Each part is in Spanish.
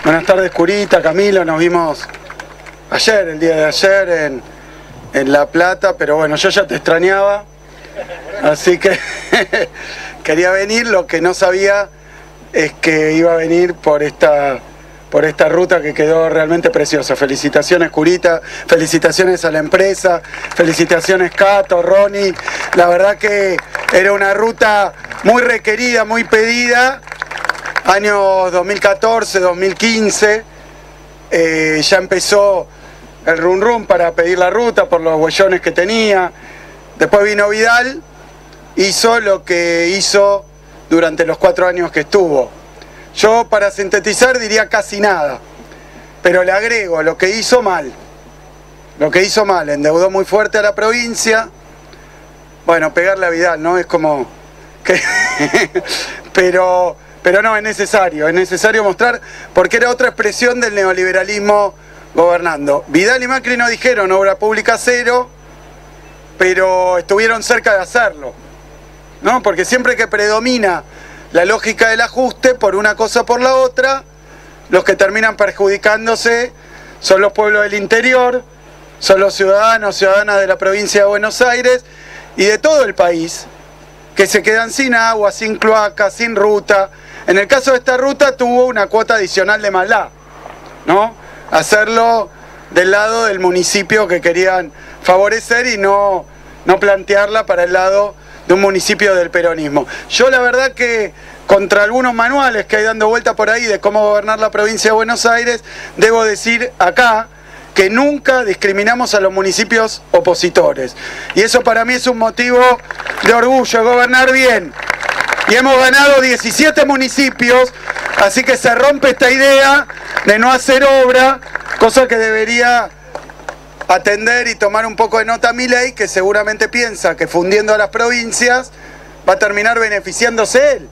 Buenas tardes, Curita, Camilo. Nos vimos ayer, el día de ayer, en La Plata, pero bueno, yo ya te extrañaba, así que quería venir. Lo que no sabía es que iba a venir por esta ruta que quedó realmente preciosa. Felicitaciones, Curita, felicitaciones a la empresa, felicitaciones, Cato, Ronnie. La verdad que era una ruta muy requerida, muy pedida. Años 2014, 2015, ya empezó el rum rum para pedir la ruta por los huellones que tenía. Después vino Vidal, hizo lo que hizo durante los 4 años que estuvo. Yo, para sintetizar, diría casi nada, pero le agrego lo que hizo mal. Lo que hizo mal, endeudó muy fuerte a la provincia. Bueno, pegarle a Vidal, ¿no? Es como que pero no, es necesario mostrar, porque era otra expresión del neoliberalismo gobernando. Vidal y Macri no dijeron obra pública cero, pero estuvieron cerca de hacerlo, ¿no? Porque siempre que predomina la lógica del ajuste por una cosa o por la otra, los que terminan perjudicándose son los pueblos del interior, son los ciudadanos, ciudadanas de la provincia de Buenos Aires y de todo el país, que se quedan sin agua, sin cloaca, sin ruta. En el caso de esta ruta tuvo una cuota adicional de maldad, ¿no? Hacerlo del lado del municipio que querían favorecer y no plantearla para el lado de un municipio del peronismo. Yo la verdad que contra algunos manuales que hay dando vuelta por ahí de cómo gobernar la provincia de Buenos Aires, debo decir acá que nunca discriminamos a los municipios opositores. Y eso para mí es un motivo de orgullo, gobernar bien. Y hemos ganado 17 municipios, así que se rompe esta idea de no hacer obra, cosa que debería atender y tomar un poco de nota Milei, que seguramente piensa que fundiendo a las provincias va a terminar beneficiándose él.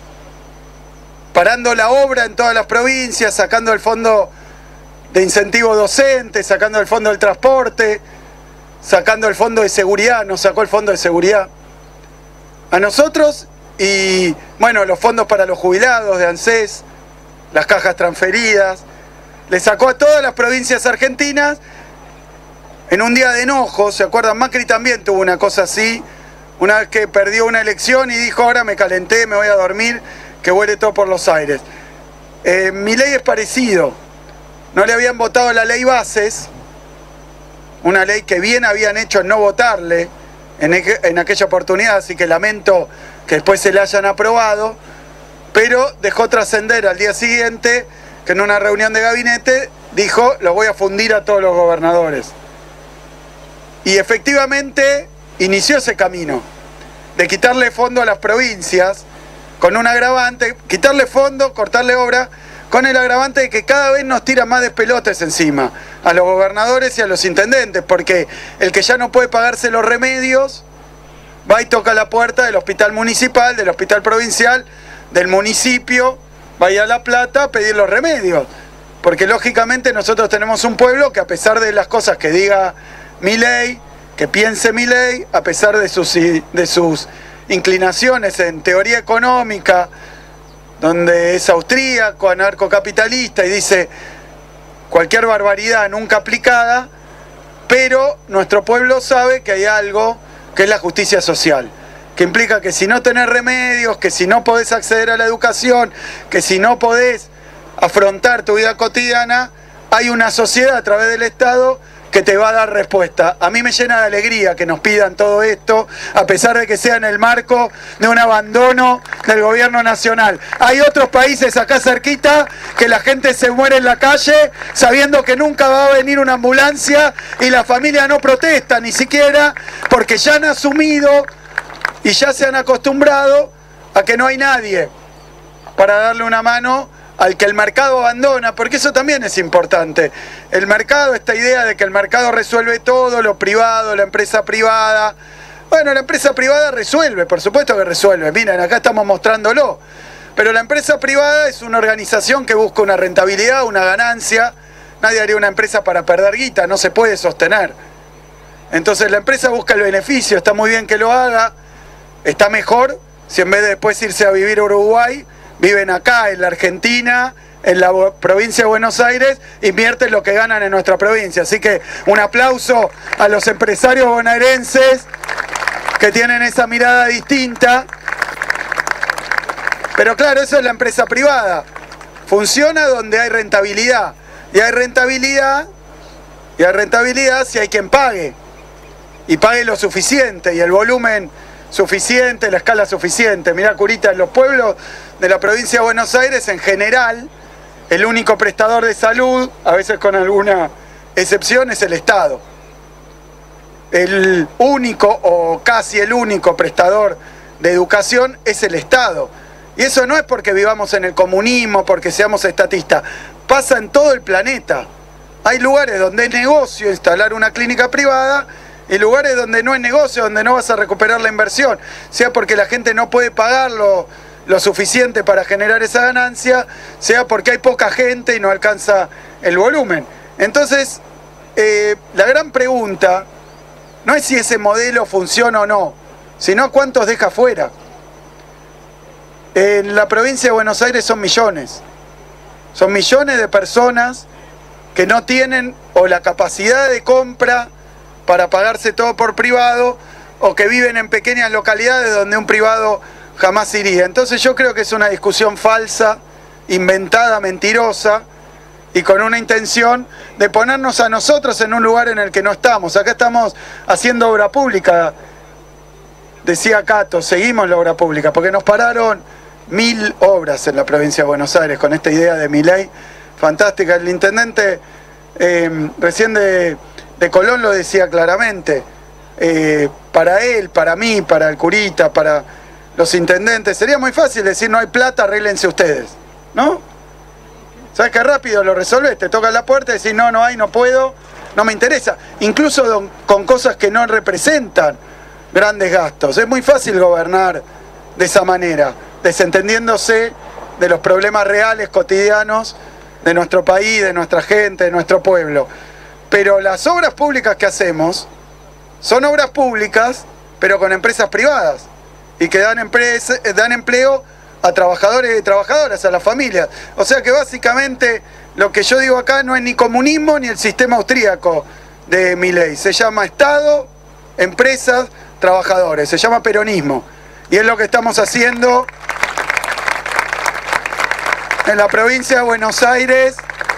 Parando la obra en todas las provincias, sacando el fondo de incentivo docente, sacando el fondo del transporte, sacando el fondo de seguridad, nos sacó el fondo de seguridad a nosotros. Y bueno, los fondos para los jubilados de ANSES, las cajas transferidas, le sacó a todas las provincias argentinas en un día de enojo. ¿Se acuerdan? Macri también tuvo una cosa así, una vez que perdió una elección y dijo: ahora me calenté, me voy a dormir, que huele todo por los aires. Milei es parecido. No le habían votado la ley Bases, una ley que bien habían hecho en no votarle en aquella oportunidad, así que lamento que después se le hayan aprobado, pero dejó trascender al día siguiente que en una reunión de gabinete dijo: los voy a fundir a todos los gobernadores. Y efectivamente inició ese camino de quitarle fondo a las provincias con un agravante, quitarle fondo, cortarle obra, con el agravante de que cada vez nos tiran más despelotes encima a los gobernadores y a los intendentes, porque el que ya no puede pagarse los remedios va y toca la puerta del hospital municipal, del hospital provincial, del municipio, va a ir a La Plata a pedir los remedios. Porque lógicamente nosotros tenemos un pueblo que, a pesar de las cosas que diga Milei, que piense Milei, a pesar de sus inclinaciones en teoría económica, donde es austríaco, anarcocapitalista y dice cualquier barbaridad nunca aplicada, pero nuestro pueblo sabe que hay algo que es la justicia social, que implica que si no tenés remedios, que si no podés acceder a la educación, que si no podés afrontar tu vida cotidiana, hay una sociedad a través del Estado que te va a dar respuesta. A mí me llena de alegría que nos pidan todo esto, a pesar de que sea en el marco de un abandono del gobierno nacional. Hay otros países acá cerquita que la gente se muere en la calle sabiendo que nunca va a venir una ambulancia y la familia no protesta ni siquiera, porque ya han asumido y ya se han acostumbrado a que no hay nadie para darle una mano al que el mercado abandona, porque eso también es importante. El mercado, esta idea de que el mercado resuelve todo, lo privado, la empresa privada. Bueno, la empresa privada resuelve, por supuesto que resuelve. Miren, acá estamos mostrándolo. Pero la empresa privada es una organización que busca una rentabilidad, una ganancia. Nadie haría una empresa para perder guita, no se puede sostener. Entonces la empresa busca el beneficio, está muy bien que lo haga. Está mejor si en vez de después irse a vivir a Uruguay, viven acá en la Argentina, en la provincia de Buenos Aires invierten lo que ganan en nuestra provincia. Así que un aplauso a los empresarios bonaerenses que tienen esa mirada distinta. Pero claro, eso es la empresa privada. Funciona donde hay rentabilidad. Y hay rentabilidad si hay quien pague. Y pague lo suficiente y el volumen suficiente, la escala suficiente. Mirá, Curita, en los pueblos de la provincia de Buenos Aires, en general, el único prestador de salud, a veces con alguna excepción, es el Estado. El único o casi el único prestador de educación es el Estado. Y eso no es porque vivamos en el comunismo, porque seamos estatistas. Pasa en todo el planeta. Hay lugares donde es negocio instalar una clínica privada y lugares donde no es negocio, donde no vas a recuperar la inversión. Sea porque la gente no puede pagarlo lo suficiente para generar esa ganancia, sea porque hay poca gente y no alcanza el volumen. Entonces, la gran pregunta no es si ese modelo funciona o no, sino cuántos deja fuera. En la provincia de Buenos Aires son millones de personas que no tienen o la capacidad de compra para pagarse todo por privado, o que viven en pequeñas localidades donde un privado jamás iría. Entonces yo creo que es una discusión falsa, inventada, mentirosa, y con una intención de ponernos a nosotros en un lugar en el que no estamos. Acá estamos haciendo obra pública, decía Cato, seguimos la obra pública, porque nos pararon 1000 obras en la provincia de Buenos Aires con esta idea de Milei, fantástica. El intendente recién de Colón lo decía claramente, para él, para mí, para el Curita, para los intendentes, sería muy fácil decir no hay plata, arréglense ustedes, ¿no? ¿Sabes qué rápido lo resolvés? Te tocan la puerta y decís no hay, no puedo, no me interesa. Incluso con cosas que no representan grandes gastos. Es muy fácil gobernar de esa manera, desentendiéndose de los problemas reales, cotidianos de nuestro país, de nuestra gente, de nuestro pueblo. Pero las obras públicas que hacemos son obras públicas, pero con empresas privadas, y que dan empleo a trabajadores y trabajadoras, a las familias. O sea que básicamente lo que yo digo acá no es ni comunismo ni el sistema austríaco de Milei. Se llama Estado, empresas, trabajadores. Se llama peronismo. Y es lo que estamos haciendo en la provincia de Buenos Aires,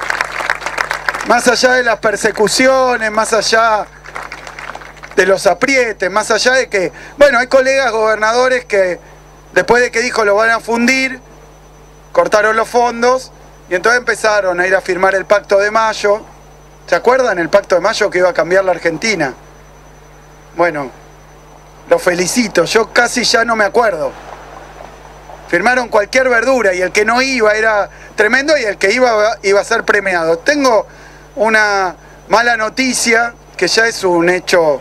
más allá de las persecuciones, más allá de los aprietes, más allá de que, bueno, hay colegas gobernadores que después de que dijo lo van a fundir, cortaron los fondos y entonces empezaron a ir a firmar el Pacto de Mayo. ¿Se acuerdan el Pacto de Mayo que iba a cambiar la Argentina? Bueno, los felicito, yo casi ya no me acuerdo. Firmaron cualquier verdura y el que no iba era tremendo y el que iba a ser premiado. Tengo una mala noticia que ya es un hecho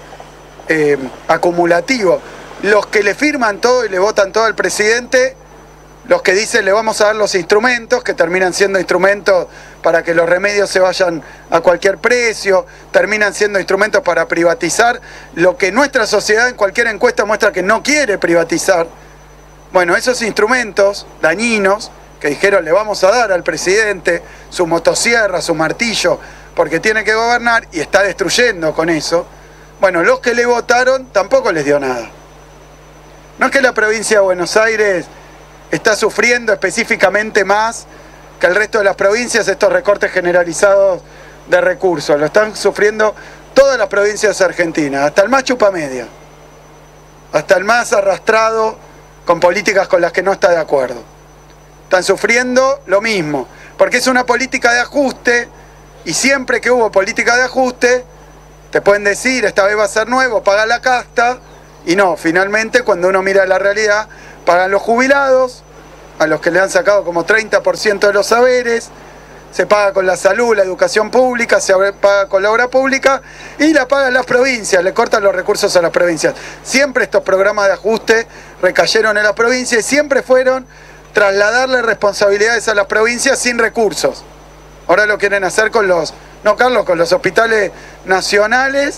acumulativo. Los que le firman todo y le votan todo al presidente, los que dicen le vamos a dar los instrumentos, que terminan siendo instrumentos para que los remedios se vayan a cualquier precio, terminan siendo instrumentos para privatizar lo que nuestra sociedad en cualquier encuesta muestra que no quiere privatizar. Bueno, esos instrumentos dañinos que dijeron le vamos a dar al presidente, su motosierra, su martillo, porque tiene que gobernar y está destruyendo con eso, bueno, los que le votaron tampoco les dio nada. No es que la provincia de Buenos Aires está sufriendo específicamente más que el resto de las provincias estos recortes generalizados de recursos. Lo están sufriendo todas las provincias argentinas, hasta el más chupamedia, hasta el más arrastrado con políticas con las que no está de acuerdo. Están sufriendo lo mismo, porque es una política de ajuste, y siempre que hubo política de ajuste, te pueden decir, esta vez va a ser nuevo, paga la casta, y no, finalmente cuando uno mira la realidad, pagan los jubilados, a los que le han sacado como 30% de los saberes, se paga con la salud, la educación pública, se paga con la obra pública y la pagan las provincias, le cortan los recursos a las provincias. Siempre estos programas de ajuste recayeron en las provincias y siempre fueron trasladarle responsabilidades a las provincias sin recursos. Ahora lo quieren hacer con los, no Carlos, con los hospitales nacionales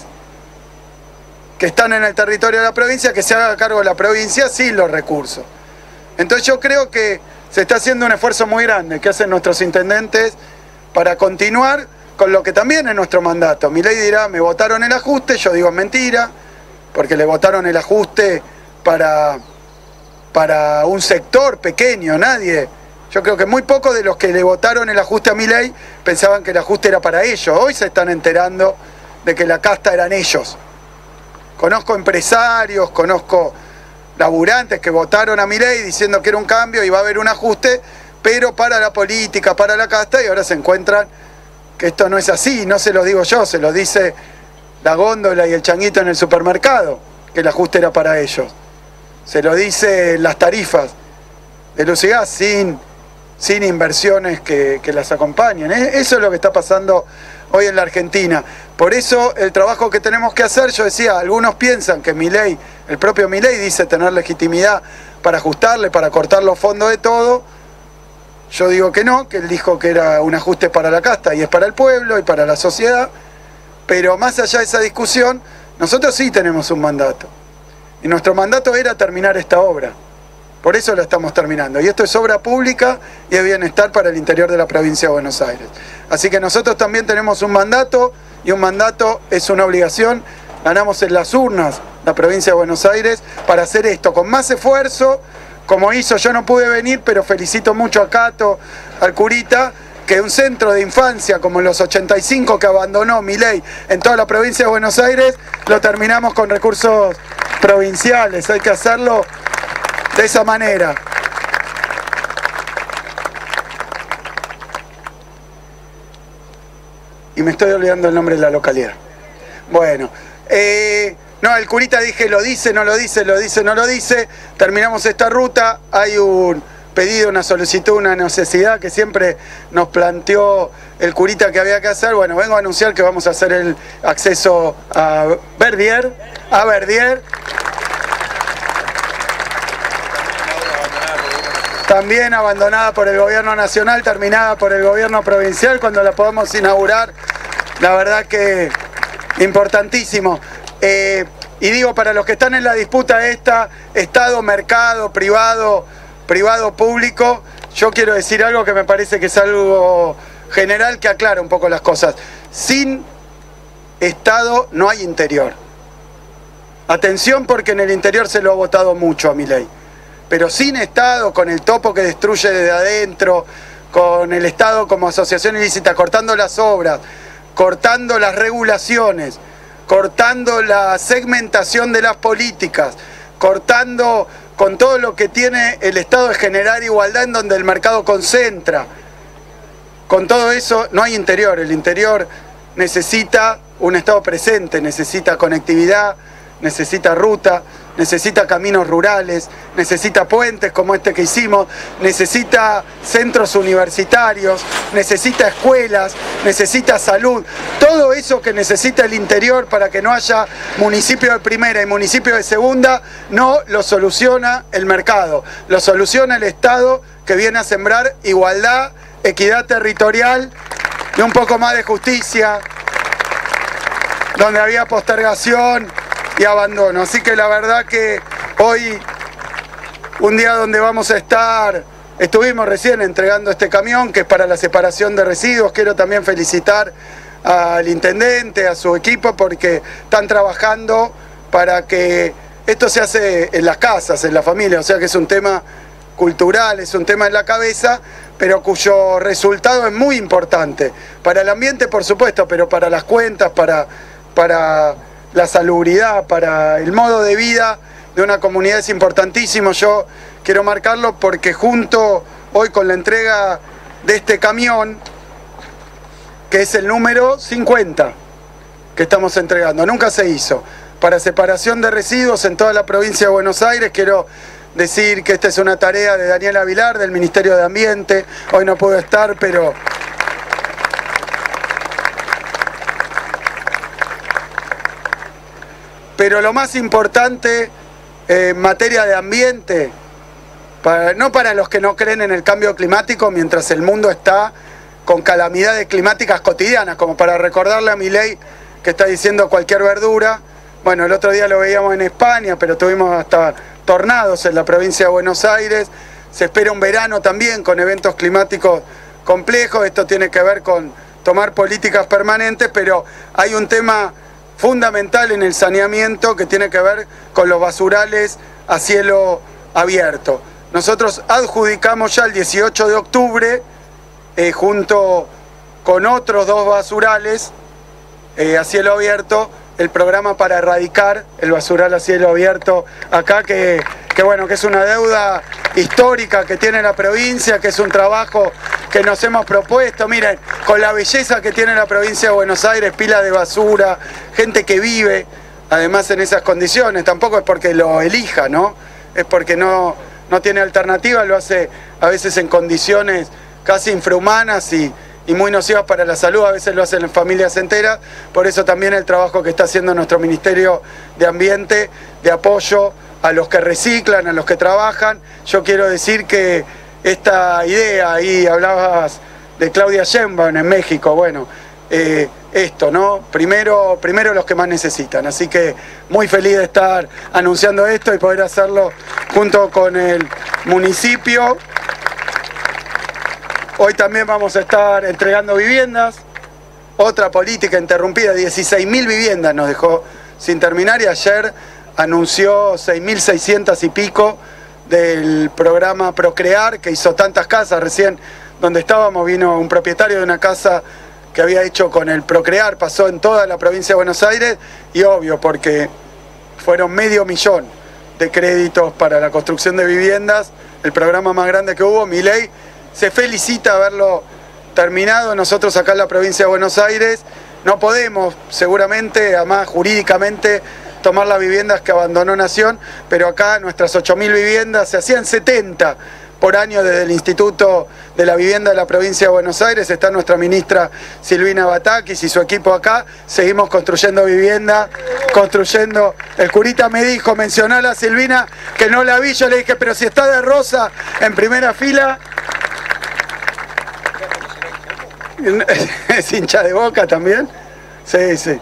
que están en el territorio de la provincia, que se haga cargo de la provincia sin los recursos. Entonces yo creo que se está haciendo un esfuerzo muy grande que hacen nuestros intendentes para continuar con lo que también es nuestro mandato. Milei dirá, me votaron el ajuste, yo digo mentira, porque le votaron el ajuste para un sector pequeño, nadie. Yo creo que muy pocos de los que le votaron el ajuste a Milei pensaban que el ajuste era para ellos. Hoy se están enterando de que la casta eran ellos. Conozco empresarios, conozco laburantes que votaron a Milei diciendo que era un cambio y va a haber un ajuste, pero para la política, para la casta, y ahora se encuentran que esto no es así. No se lo digo yo, se lo dice la góndola y el changuito en el supermercado, que el ajuste era para ellos. Se lo dice las tarifas de luz y gas sin inversiones que las acompañen. Eso es lo que está pasando hoy en la Argentina. Por eso el trabajo que tenemos que hacer, yo decía, algunos piensan que Milei, el propio Milei dice tener legitimidad para ajustarle, para cortar los fondos de todo. Yo digo que no, que él dijo que era un ajuste para la casta y es para el pueblo y para la sociedad. Pero más allá de esa discusión, nosotros sí tenemos un mandato. Y nuestro mandato era terminar esta obra. Por eso la estamos terminando. Y esto es obra pública y es bienestar para el interior de la provincia de Buenos Aires. Así que nosotros también tenemos un mandato, y un mandato es una obligación. Ganamos en las urnas la provincia de Buenos Aires para hacer esto con más esfuerzo, como hizo. Yo no pude venir, pero felicito mucho a Cato, al curita, que un centro de infancia como los 85 que abandonó Milei en toda la provincia de Buenos Aires, lo terminamos con recursos provinciales. Hay que hacerlo de esa manera. Y me estoy olvidando el nombre de la localidad. Bueno, no, el curita dije, lo dice, no lo dice, lo dice, no lo dice. Terminamos esta ruta, hay un pedido, una solicitud, una necesidad que siempre nos planteó el curita que había que hacer. Bueno, vengo a anunciar que vamos a hacer el acceso a Verdier, también abandonada por el gobierno nacional, terminada por el gobierno provincial. Cuando la podamos inaugurar, la verdad que importantísimo. Y digo, para los que están en la disputa esta, Estado, mercado, privado, público, yo quiero decir algo que me parece que es algo general que aclara un poco las cosas. Sin Estado no hay interior. Atención, porque en el interior se lo ha votado mucho a Milei. Pero sin Estado, con el topo que destruye desde adentro, con el Estado como asociación ilícita, cortando las obras, cortando las regulaciones, cortando la segmentación de las políticas, cortando con todo lo que tiene el Estado de generar igualdad en donde el mercado concentra. Con todo eso no hay interior. El interior necesita un Estado presente, necesita conectividad, necesita ruta, necesita caminos rurales, necesita puentes como este que hicimos, necesita centros universitarios, necesita escuelas, necesita salud. Todo eso que necesita el interior para que no haya municipio de primera y municipio de segunda, no lo soluciona el mercado, lo soluciona el Estado, que viene a sembrar igualdad, equidad territorial y un poco más de justicia, donde había postergación y abandono. Así que la verdad que hoy, un día donde vamos a estar, estuvimos recién entregando este camión que es para la separación de residuos. Quiero también felicitar al intendente, a su equipo, porque están trabajando para que esto se hace en las casas, en la familia, o sea que es un tema cultural, es un tema en la cabeza, pero cuyo resultado es muy importante para el ambiente, por supuesto, pero para las cuentas, para la salubridad, para el modo de vida de una comunidad es importantísimo. Yo quiero marcarlo porque junto hoy con la entrega de este camión, que es el número 50 que estamos entregando, nunca se hizo, para separación de residuos en toda la provincia de Buenos Aires. Quiero decir que esta es una tarea de Daniela Vilar, del Ministerio de Ambiente. Hoy no puedo estar, pero lo más importante en materia de ambiente, no para los que no creen en el cambio climático, mientras el mundo está con calamidades climáticas cotidianas, como para recordarle a Milei que está diciendo cualquier verdura. Bueno, el otro día lo veíamos en España, pero tuvimos hasta tornados en la provincia de Buenos Aires. se espera un verano también con eventos climáticos complejos. Esto tiene que ver con tomar políticas permanentes, pero hay un tema fundamental en el saneamiento que tiene que ver con los basurales a cielo abierto. Nosotros adjudicamos ya el 18 de octubre, junto con otros 2 basurales a cielo abierto, el programa para erradicar el basural a cielo abierto acá, que bueno, que es una deuda histórica que tiene la provincia, que es un trabajo que nos hemos propuesto. Miren, con la belleza que tiene la provincia de Buenos Aires, pila de basura, gente que vive además en esas condiciones, tampoco es porque lo elija, ¿no? Es porque no tiene alternativa, lo hace a veces en condiciones casi infrahumanas y muy nocivas para la salud, a veces lo hacen familias enteras. Por eso también el trabajo que está haciendo nuestro Ministerio de Ambiente, de apoyo a los que reciclan, a los que trabajan. Yo quiero decir que esta idea, ahí hablabas de Claudia Sheinbaum en México, bueno, esto, ¿no? Primero los que más necesitan. Así que muy feliz de estar anunciando esto y poder hacerlo junto con el municipio. Hoy también vamos a estar entregando viviendas, otra política interrumpida, 16.000 viviendas nos dejó sin terminar, y ayer anunció 6.600 y pico del programa Procrear, que hizo tantas casas. Recién donde estábamos vino un propietario de una casa que había hecho con el Procrear, pasó en toda la provincia de Buenos Aires, y obvio, porque fueron 500.000 de créditos para la construcción de viviendas, el programa más grande que hubo. Milei se felicita haberlo terminado. Nosotros acá en la provincia de Buenos Aires no podemos, seguramente, además jurídicamente, tomar las viviendas que abandonó Nación, pero acá nuestras 8.000 viviendas, se hacían 70 por año desde el Instituto de la Vivienda de la provincia de Buenos Aires. Está nuestra ministra Silvina Batakis y su equipo acá. Seguimos construyendo vivienda, construyendo. El curita me dijo, mencionala a Silvina, que no la vi. Yo le dije, pero si está de rosa en primera fila. ¿Es hincha de Boca también? Sí, sí.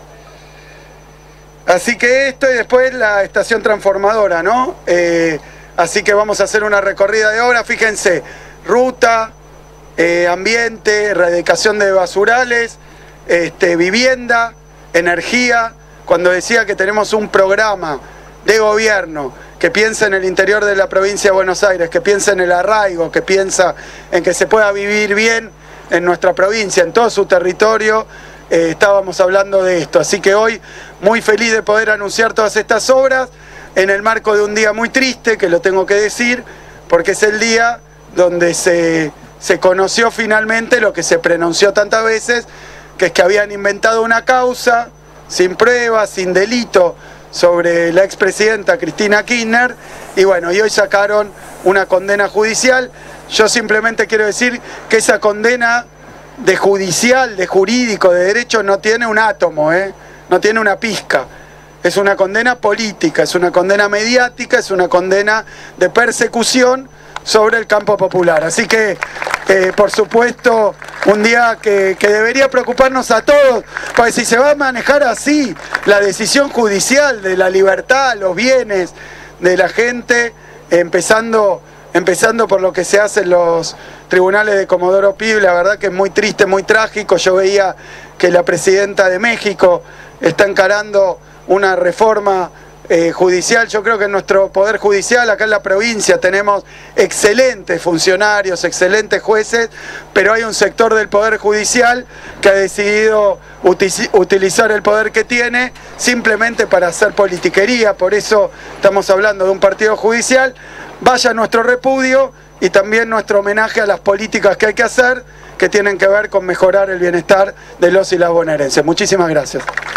Así que esto, y después la estación transformadora, ¿no? Así que vamos a hacer una recorrida de obra. Fíjense, ruta, ambiente, erradicación de basurales, vivienda, energía. Cuando decía que tenemos un programa de gobierno que piensa en el interior de la provincia de Buenos Aires, que piensa en el arraigo, que piensa en que se pueda vivir bien en nuestra provincia, en todo su territorio, estábamos hablando de esto. Así que hoy muy feliz de poder anunciar todas estas obras en el marco de un día muy triste, que lo tengo que decir, porque es el día donde se conoció finalmente lo que se pronunció tantas veces, que es que habían inventado una causa sin pruebas, sin delito, sobre la expresidenta Cristina Kirchner, y bueno, y hoy sacaron una condena judicial. Yo simplemente quiero decir que esa condena de judicial, de jurídico, de derecho, no tiene un átomo, no tiene una pizca. Es una condena política, es una condena mediática, es una condena de persecución sobre el campo popular. Así que, por supuesto, un día que debería preocuparnos a todos, porque si se va a manejar así la decisión judicial de la libertad, los bienes de la gente, empezando por lo que se hace en los tribunales de Comodoro Pi, la verdad que es muy triste, muy trágico. Yo veía que la presidenta de México está encarando una reforma judicial. Yo creo que en nuestro poder judicial, acá en la provincia, tenemos excelentes funcionarios, excelentes jueces, pero hay un sector del poder judicial que ha decidido utilizar el poder que tiene simplemente para hacer politiquería. Por eso estamos hablando de un partido judicial. Vaya nuestro repudio y también nuestro homenaje a las políticas que hay que hacer, que tienen que ver con mejorar el bienestar de los y las bonaerenses. Muchísimas gracias.